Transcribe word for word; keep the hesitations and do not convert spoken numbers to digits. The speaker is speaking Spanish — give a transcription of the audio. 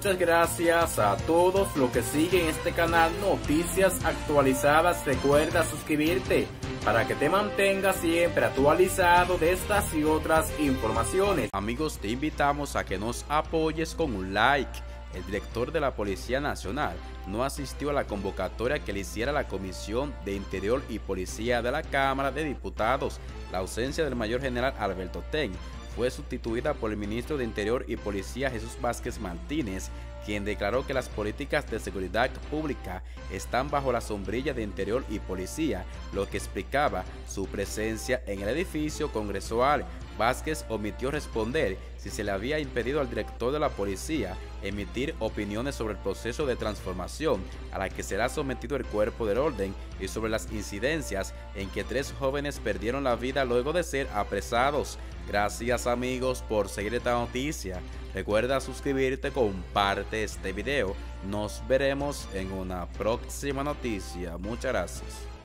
Muchas gracias a todos los que siguen este canal Noticias Actualizadas. Recuerda suscribirte para que te mantengas siempre actualizado de estas y otras informaciones. Amigos, te invitamos a que nos apoyes con un like. El director de la Policía Nacional no asistió a la convocatoria que le hiciera la Comisión de Interior y Policía de la Cámara de Diputados. La ausencia del mayor general Alberto Ten fue sustituida por el ministro de Interior y Policía Jesús Vázquez Martínez, quien declaró que las políticas de seguridad pública están bajo la sombrilla de Interior y Policía, lo que explicaba su presencia en el edificio congresual. Vázquez omitió responder si se le había impedido al director de la policía emitir opiniones sobre el proceso de transformación a la que será sometido el cuerpo del orden y sobre las incidencias en que tres jóvenes perdieron la vida luego de ser apresados. Gracias amigos por seguir esta noticia. Recuerda suscribirte, comparte este video. Nos veremos en una próxima noticia. Muchas gracias.